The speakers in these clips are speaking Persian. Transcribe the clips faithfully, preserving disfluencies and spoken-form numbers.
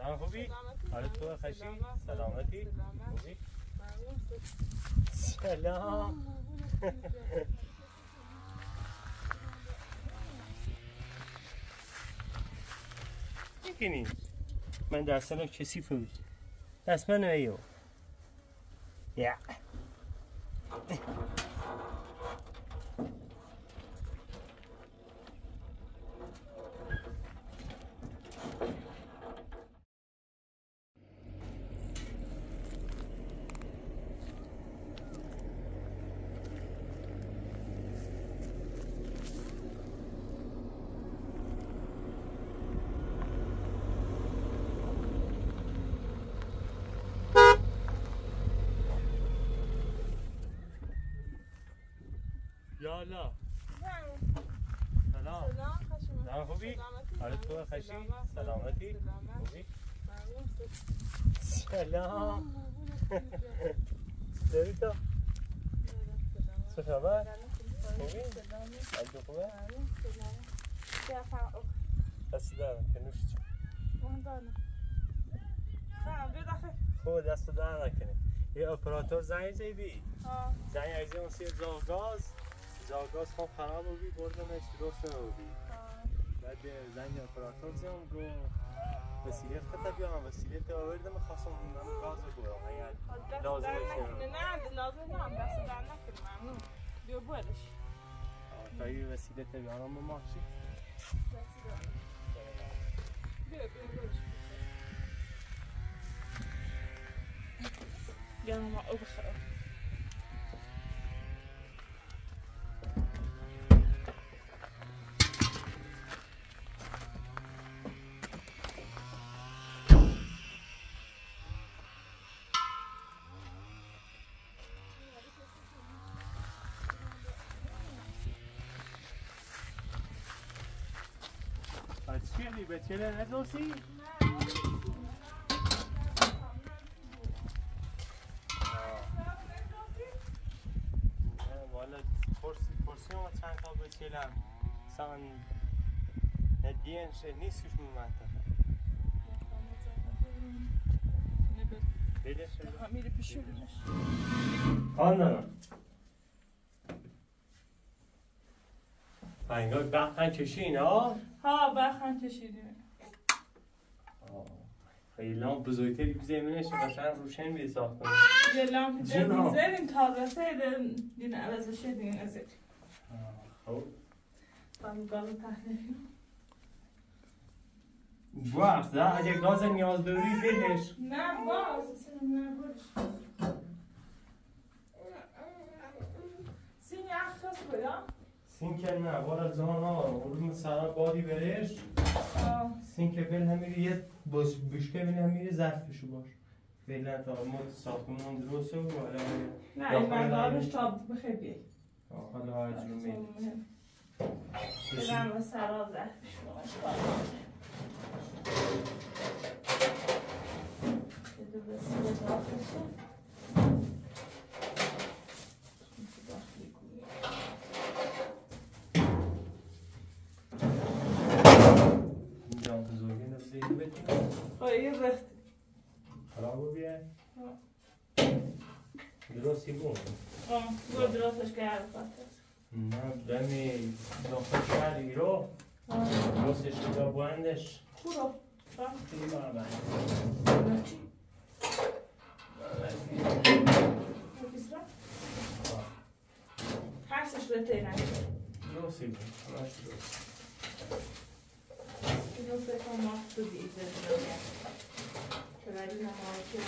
سلام خوبی؟ حالت تو خشی؟ سلامتی؟ خوبی؟ سلام میکنی؟ من دستم کسی فروش دست من ایو یا یالا سلام سلام خوبی؟ حالت تو خشی؟ سلامتی؟ خوبی؟ سلام داری تو؟ چه خبر؟ خوبی؟ حالت تو خوبه؟ دستی دارم که نوش چون خوب دست دار نکنه یه اپراتور زنگ زیدی؟ زنگ عیزه اون سیر زاغگاز زاغگاز خوب خراب بودی بردمش درست نبودی بعد زنگ اپراتور زدم گو وسیله خطا بیام وسیله تو آوردم خواستم من گاز رو برم اگر لازم باشه نه لازم نه دست در نکنه ممنون بیا برش تا یه وسیله تو بیارم به ماشین بیا بیا برش بیا ما او بخرم چیلی به چله ندوسی؟ والا کرسی کرسی ما چند تا به چلم سان ندینش نیستش مو منطقه بیدش شده؟ میره پیشونش آن نه انگار بخن کشین ها؟ ها بخن کشیدیم خیلی لامپ بزرگتری بزیمونش مثلا روشن بی ساخت کنیم یه لامپ بزرگیم تا رسه دین عوض شد دین ازش خب tam gazı tahlil. Boş da اگه گاز نیاز داری بدش. نه باز سینم نبرش. سین یخ کس بیا؟ سین که نه بالا زمان ها اون سرا بادی برش. سین که بل همیری یه باش بشکه بل همیری ظرفشو باش. فعلا تا مود ساختمون درسته و حالا نه این مقدارش تا بخیر بیای. حالا اجرا میدید. برم و سرا ظرفشو باش. دو بسیار داخلشه. اینجا بزرگی نفسی بدی؟ خواهی رفت. خرابو بیه؟ درستی بود؟ آه، برو درستش کرد خواهد. نه دمی داخل شهری رو درستش کجا بوندش؟ برو. خیلی بار بند. چی؟ هرسش رته نشد. درستی بود. همش درست. اینو بکنم ماست دیده دنیا. که ولی نمایی که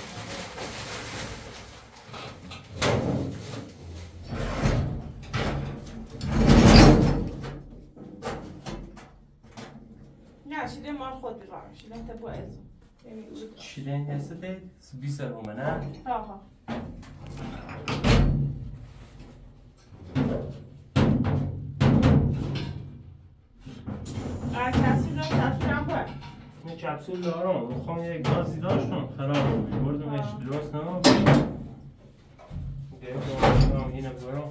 نه شیده مال خود بیرام شیده تا با ازو شیده هسته ده بیست رومه نه؟ ها ها کپسول رو کپسول هم باید این کپسول دارم میخوام یک گازی داشتم خراب بود بردمش درست نمام دیگه دارم اینه برام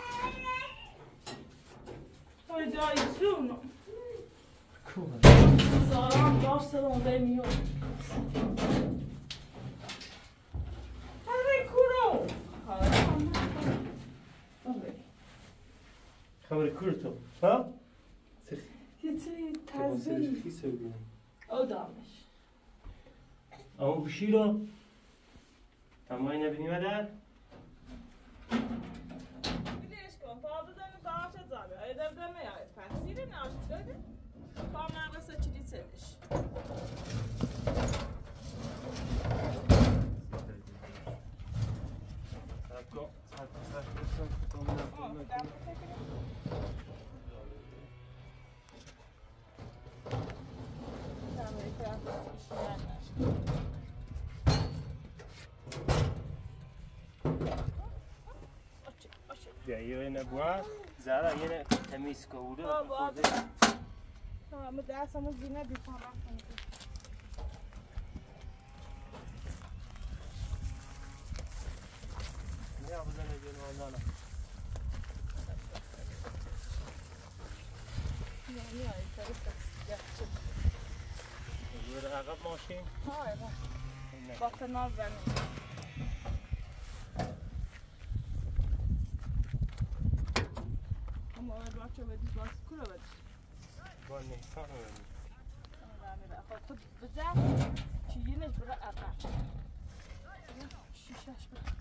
های دایی سونو کوه زاران داشته رو به میون خبر کورتو ها؟ یه چی تازه‌ای او دامش اما بشی رو تمایی نبینی مدر؟ بیدیش کن تا بزنی تا آشد زاده های در در نیاید پسیره ناشد داده تا مغرسه چی دیسهش سرکو سرکو سرکو سرکو بیا یه نبوه زهرا یه تمیز کوله خورده همه دستمو زینه بیفهم رفتم نه بزنه جنوان دانا نه نه این طرف بره عقب ماشین های با کنار بنیم اما اول بچه بدیش باز کره بدیش با نیسان رو بدیش خب خود بزن چیینش بره عقب شیشش بره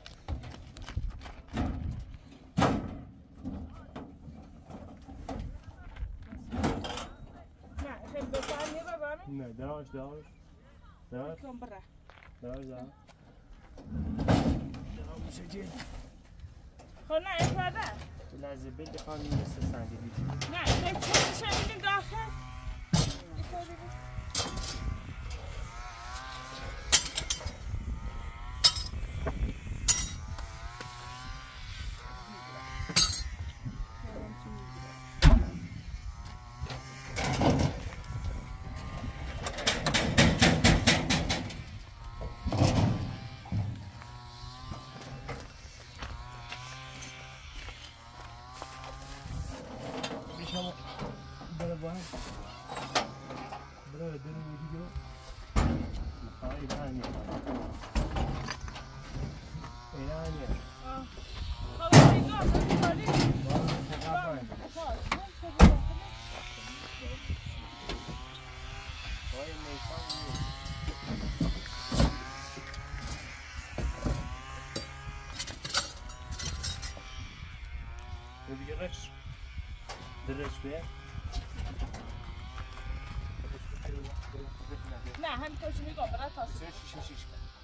نه خیلی بزن نیه ببرمی؟ نه داش داش داش کن بره داش داش داش میشه جید خب نه این بره لحظه بده خواهی مثل سنگلی نه این چه شنیدی داخل درش درش به نه هم توش میگم برای تاسی شیش شیش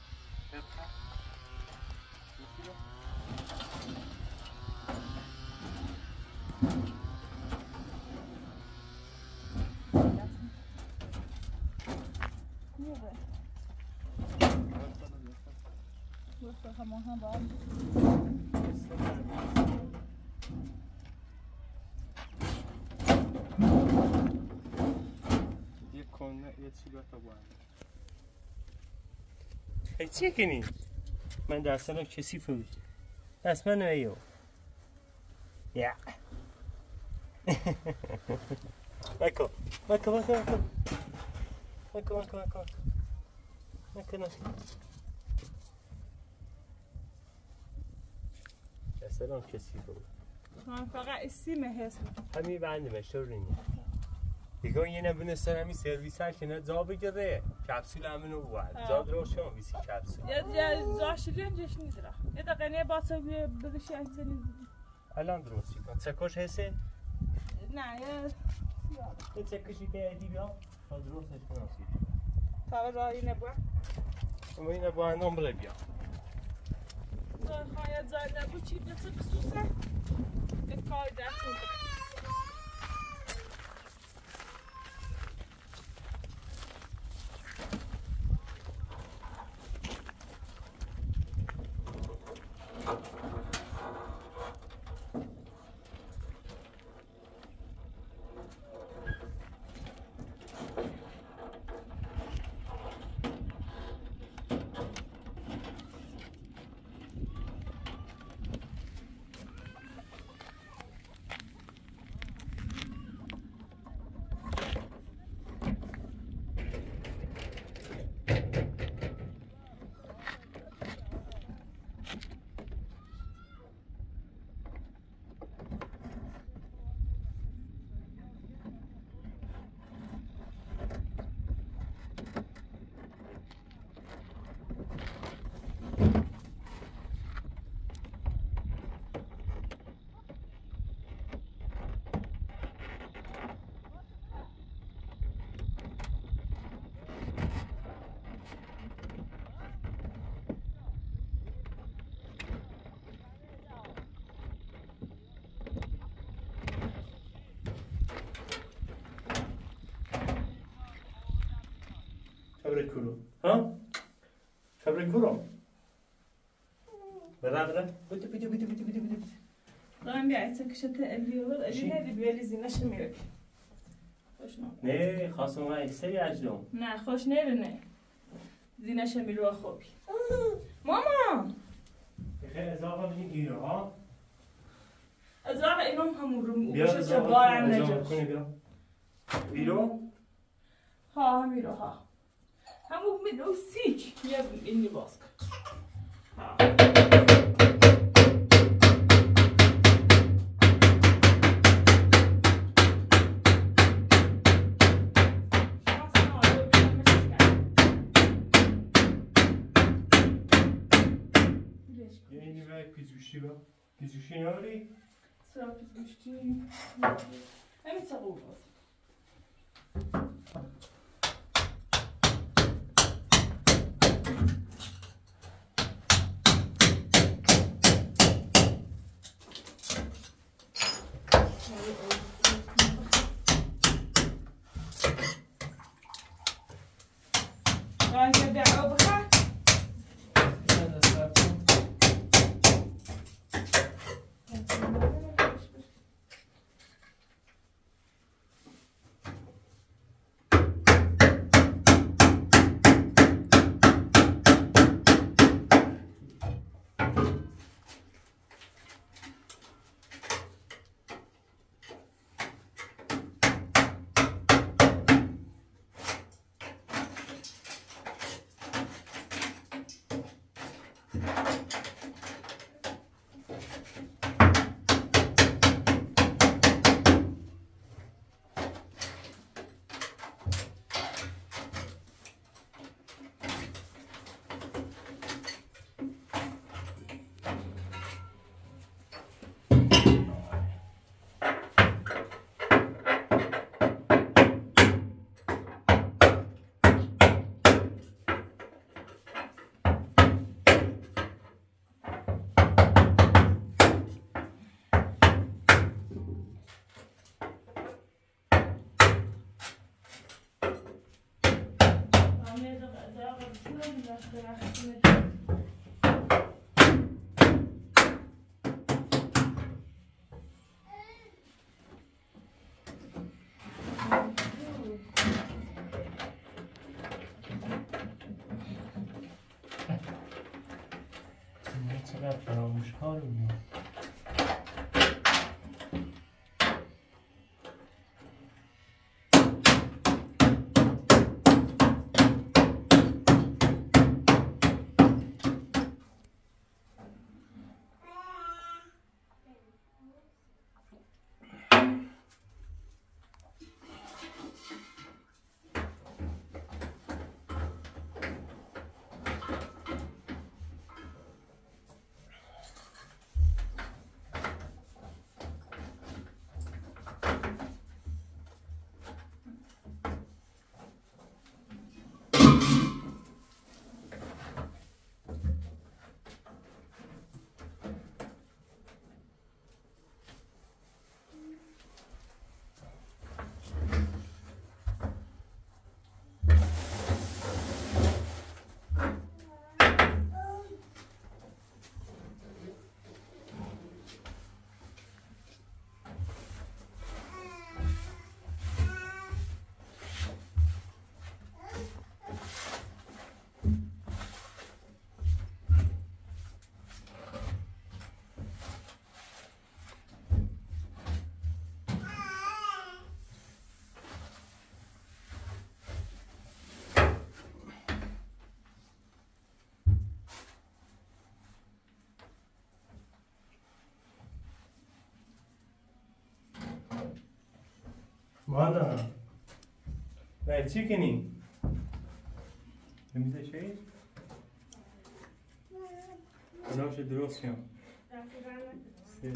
همون هم با هم یه کنه یه چی باتا با هم ای چیه کنی؟ من دستانم کسی فروش دست من ایو یا مکو مکو مکو مکو مکو مکو مکو مکو مکو دستانم کسی فروش من فقط اسیمه هست همین بنده مشتر رینی دیگه یه نبونه سر همین سرویس ها که نه جا بگیره کپسول همینو بود جا دروشم ویسی کپسول یا جاشلی انجاش نیدره یه دقیقه نیه باتا بگشی انجانی الان درستی کن چکش هسته؟ نه یه یه چکشی که ایدی بیا تا درستش کناسی تا راهی نبوه اما این نبوه اندام بره بیا خواهد زای نبو چی بسه بسوسه یه کار دست میکنه كورو ها خبر كورو برا برا بدي بدي بدي بدي بدي بدي دارم bir ayta kışata eliyorlar. Ali neydi bir eli zina şemiyor. Hoş mu? نه خواستم من اکسری اجدم نه خوش نره نه. زina şemiyor خوبی. ماما. خیلی اضافه بدین ایرو ها از راه اینم همون رو بیا میشه اضافه بار هم اضافه نجاش. کنی بیا ایرو ها همیرو ها. همون میرو سیچ. یه اینی باز کن. ها. یعنی باید پیزوشی با پیزوشی ناری Sıra pizmişti. Hem sabah olmaz. Bence bir araba ha. چقدر فراموش کار می‌کنی مانا نه چی کنی؟ نمیزه چی؟ نوش درست کن سی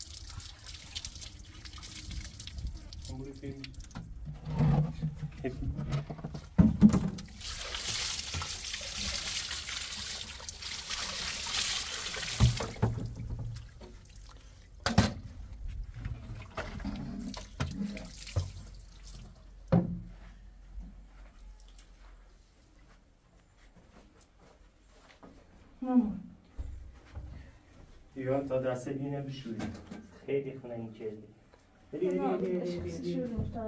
Hep مامان ایران تا دسته دینه بشوری خیلی خوننی کردی بری بری بری بری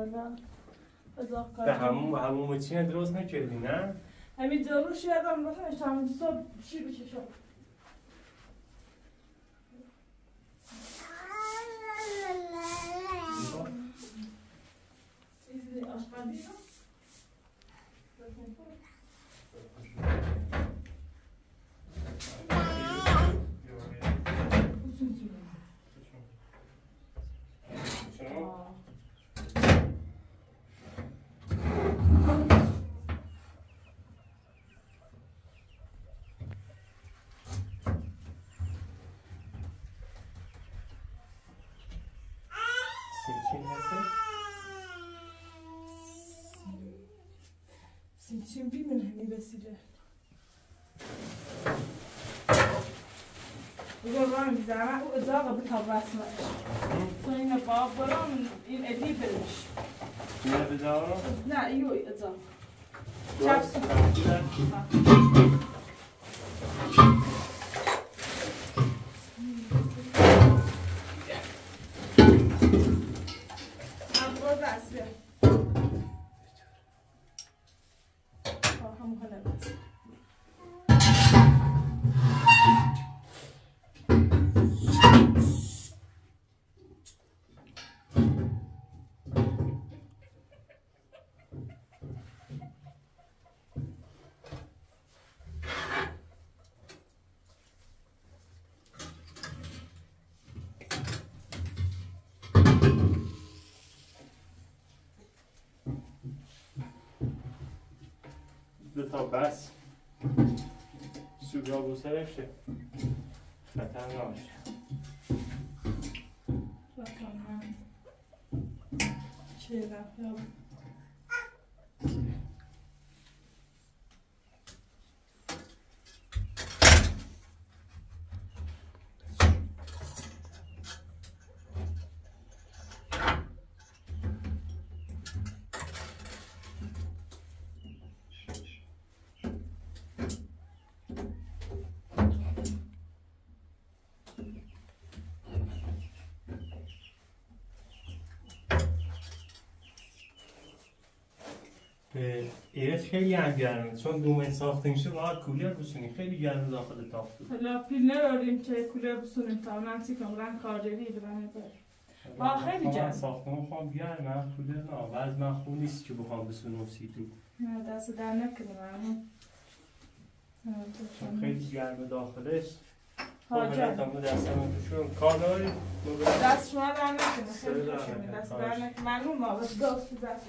به همون همون چی درست نکردی نه؟ همین ضروش یادم باشم شام صبح چی بچشم ایزی آشپزی رو سیمچین بی من همی بسیده بگو رام بیزمه او ازاقه بتا بسمش تو اینه باب برام این ادی برش نه بدارم؟ نه ایو ازاقه چپسو تا بس سوگا بوسرشه خطر نباشه چه رفت ایرش خیلی هم گرمه چون دومن ساخته میشه باید کولر بسونی خیلی گرمه داخل تاختو حالا پیل نداریم که کولر بسونیم تا منسی کامران کارجری ببنه با خیلی گرم ساختمون خواهم گرمه کولر نه بعد من خوب نیست که بخوام بسونم سیتو نه دست در نکنیم چون خیلی گرمه داخلش حاجه خب دست من بشون کار داری؟ دست شما در نکنیم خیلی خوشمه دست در نکنیم منون ما بس دست دست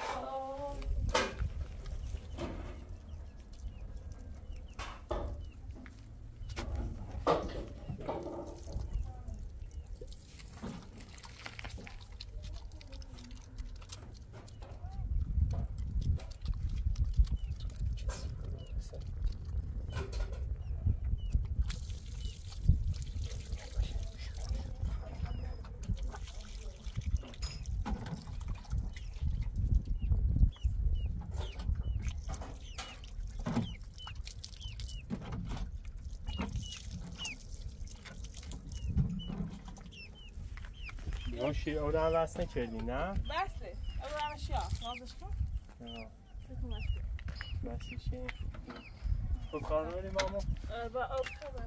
شیر او رو هم بس نکردی نه؟ بسته او رو هم شیا نازش کن بکن بسته بسته چیه؟ خب کار داری مامو؟ با آب خبر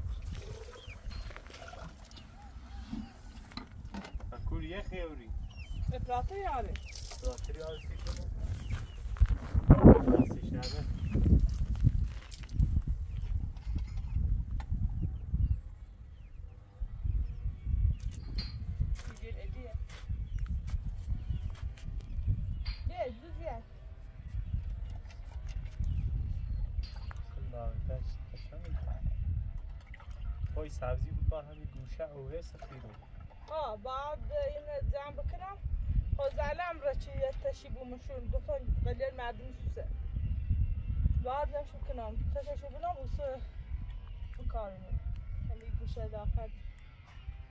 اکور یه خیوری اپراتر یاره اپراتر یاره سی کنه بستش نده پای سبزی بود بر همین گوشه اوه سفیدو آه بعد این جمع بکنم خوزلم را چی تشی بومشون دو تا قلیل مردم سوسه بعد نشو کنم تششو بنام اوسه بکارمون همین گوشه داخل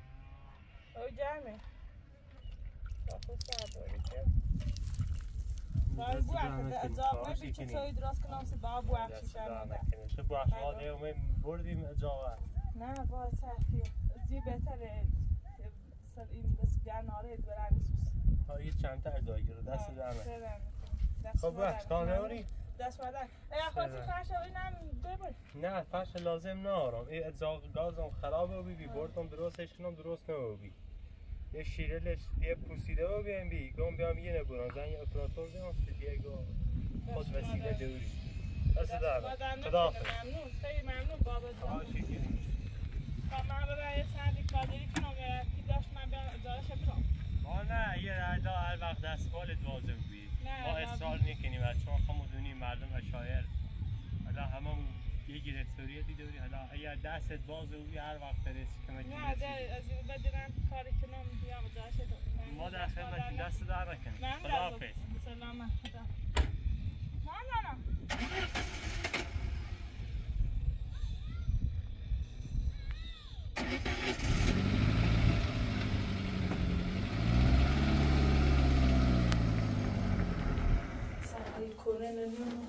او جمعه داخل سر داری که باید بو اکده اجاب نبی چه توی درست کنم سی با بو اکشی شرمده تو با اخشاد یومه بردیم اجابه نه باید سختی زی بهتره سر این بس بیان آره برن سوس ها یه چند تا ادایی رو دست درمه خب بخش کار نوری؟ دست مادر ای خواهی فرش رو اینم ببر نه فرش لازم نارم این ازاق گازم خرابه بی بی بردم درستش کنم درست نبی یه شیرلش یه پوسیده رو بیام بی گم بیام یه نبونم زن یه اپراتور بیام دیگه گم خود وسیله دوری دست درمه خدا ممنون خیلی ممنون بابا جان خب من برای یه چندی کادری کنم کی داشت من بیان ادارش برام ما نه یه ردا هر وقت دست بالت واضح بی ما اصرار نکنیم و چون خمودونیم مردم و شایر حالا هممون یه گرفتاریه دیدوری حالا اگر دستت باز بی هر وقت برسی که من نه ده از این بدرم کاری کنم بیام ادارش ما در خدمتی دست در نکنیم خدا حافظ سلامت خدا نه نه نه سعی کنه نمیدونم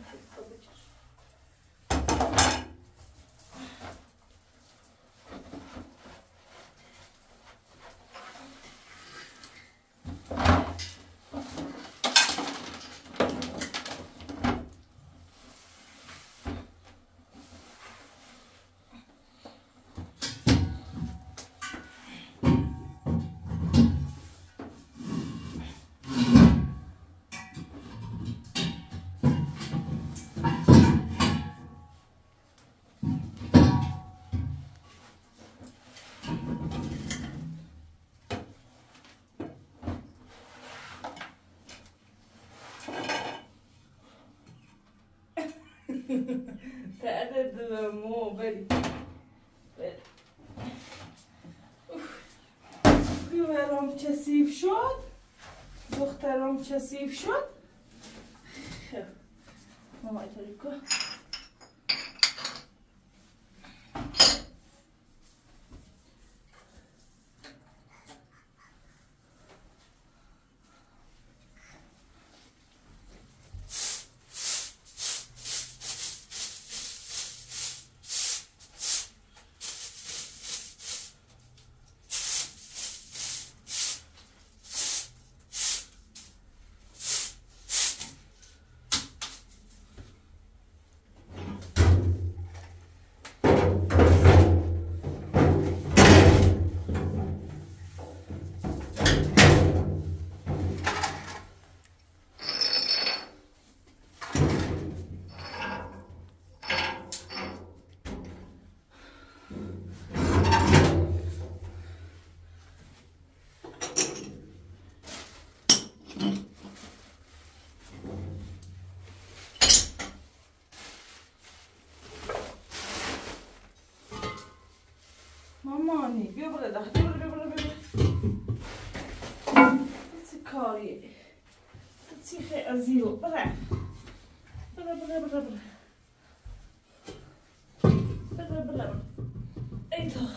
تعدد مو بری بری بیوهرام کسیف شد دخترام کسیف شد مامای تاریکو مامانی بیا بله ده بیا بله بله بله چه کاریه چی خیلی ازیرو بله بله بله بله بله بله بله بله ای تا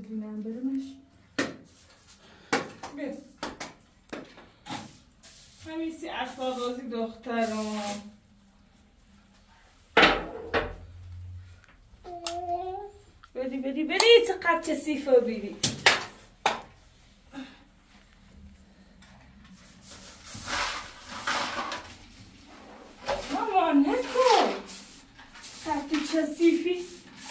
ببینم برمش بیا همیسی اخبار بازی دخترم بدی بدی بدی چقدر کثیفه بیدی ماما نکن چقدر کثیفی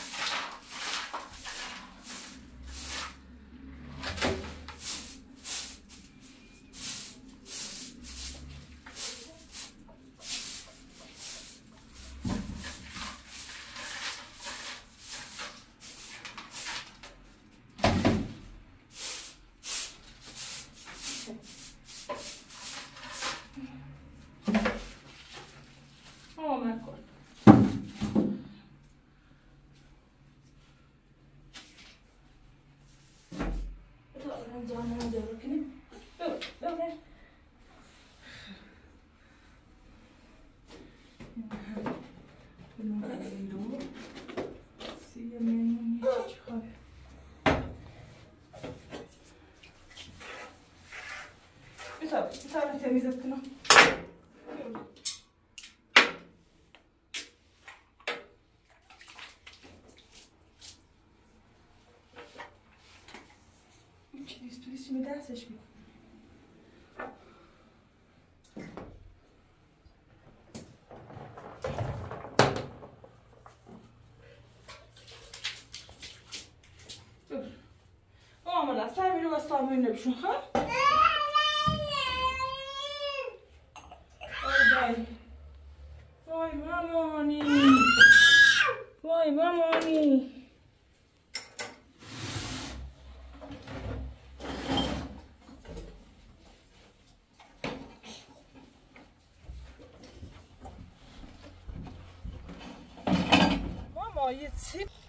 Tamam, temizlet bunu. İçini üstüne dersek mi? Dur. Olmadan sen bir bastan önüne bir şu ha? Vay mamani. Vay mamani. Mama yetip